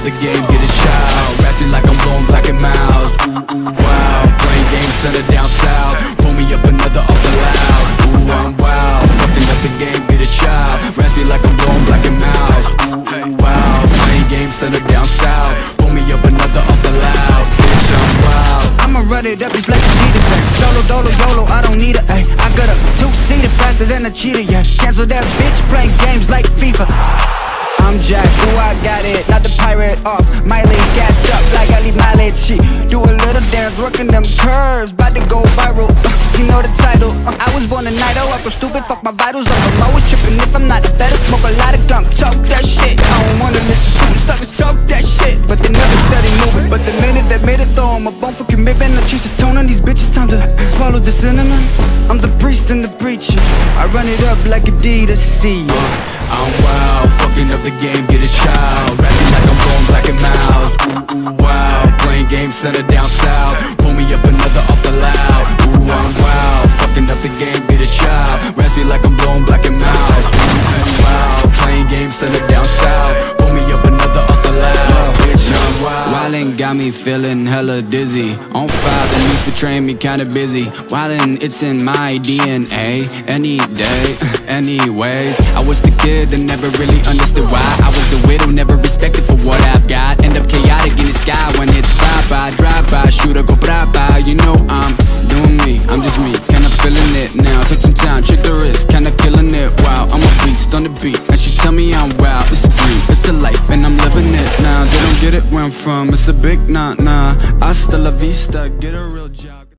the game, get a child. Raspy like I'm blowing black and miles. Ooh, ooh, wow. Playing games, center down south. Pull me up another off the loud. Ooh, I'm wild. Fucking up the game, get a child. Raspy like I'm blowing black and miles. Ooh, ooh, wow. Playing games, center down south. Pull me up another off the loud. Bitch, I'm wild. I'ma run it up, it's like a cheetah thing. Solo, dolo, YOLO, I don't need a ay. I got a two-seater faster than a cheetah, yeah. Cancel that bitch playing games like FIFA. I'm Jack, ooh, I got it, not the pirate off. Miley gassed up like I leave mileage. She do a little dance, working them curves, bout to go viral. You know the title. I was born a night, I go stupid, fuck my vitals up. I'm always tripping if I'm not better. Smoke a lot of gunk, talk that shit. I don't wanna listen to the suckers talk that shit, but they never steady moving. But the minute that made it, throw 'em a bone for commitment. I change the tone on these bitches, time to swallow the cinnamon. I'm the priest and the preacher, I run it up like Adidas, see ya. I'm wild, fucking up the game, get a child. Rapping like I'm blowing black and miles. Ooh, ooh, wow. Playing games, center down south. Pull me up another off the loud. Ooh, I'm wild, fucking up the game, get a child. Raspy like I'm blowing black and miles. Ooh, wow. Playing games, center down south. Pull me up another off the loud. Bitch, I'm wild. Wildin' got me feeling hella dizzy. On fire, the news betraying me kinda busy. Wildin', it's in my DNA. Any day, anyways. I was the kid that never really understood why. I was the widow, never respected for what I've got. End up chaotic in the sky when it's drive-by, shooter, go bra-by. You know I'm doing me, I'm just me, kinda feeling it now. Took some time, check the wrist, kinda killing it. Wow, I'm a beast on the beat, and she tell me I'm wild. It's a dream, it's a life, and I'm living it now. They don't get it where I'm from, it's a big nah. Hasta la vista, get a real job.